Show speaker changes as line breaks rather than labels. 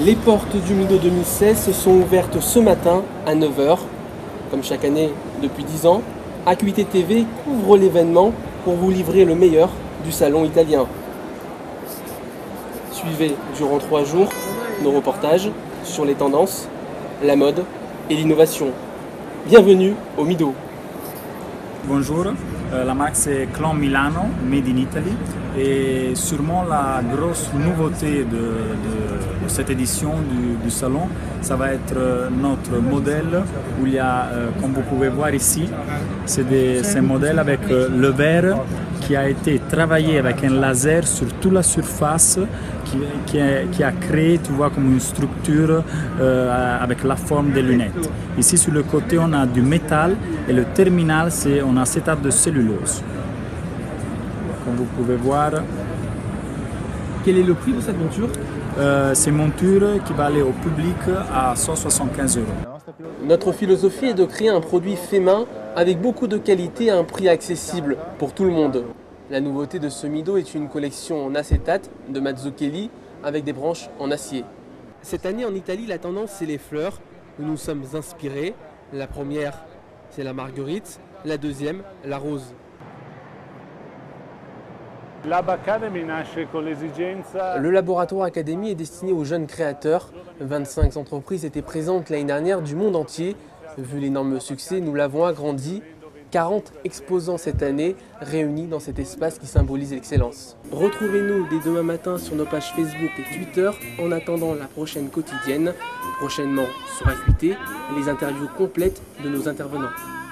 Les portes du Mido 2016 se sont ouvertes ce matin à 9 h. Comme chaque année depuis 10 ans, Acuité TV couvre l'événement pour vous livrer le meilleur du salon italien. Suivez durant 3 jours nos reportages sur les tendances, la mode et l'innovation. Bienvenue au Mido.
Bonjour, la marque c'est Clan Milano, Made in Italy, et sûrement la grosse nouveauté de cette édition du salon, ça va être notre modèle où il y a, comme vous pouvez voir ici, c'est un modèle avec le verre qui a été travaillé avec un laser sur toute la surface qui a créé, tu vois, comme une structure avec la forme des lunettes. Ici sur le côté on a du métal et le terminal c'est un acétate de cellulose. Comme vous pouvez voir.
Quel est le prix de cette monture?
C'est une monture qui va aller au public à 175 €.
Notre philosophie est de créer un produit fait main avec beaucoup de qualité à un prix accessible pour tout le monde. La nouveauté de ce Mido est une collection en acétate de Mazzucchelli avec des branches en acier. Cette année en Italie, la tendance c'est les fleurs où nous sommes inspirés. La première c'est la marguerite, la deuxième la rose. Le laboratoire Academy est destiné aux jeunes créateurs. 25 entreprises étaient présentes l'année dernière du monde entier. Vu l'énorme succès, nous l'avons agrandi. 40 exposants cette année réunis dans cet espace qui symbolise l'excellence. Retrouvez-nous dès demain matin sur nos pages Facebook et Twitter en attendant la prochaine quotidienne. Prochainement sur Acuité, les interviews complètes de nos intervenants.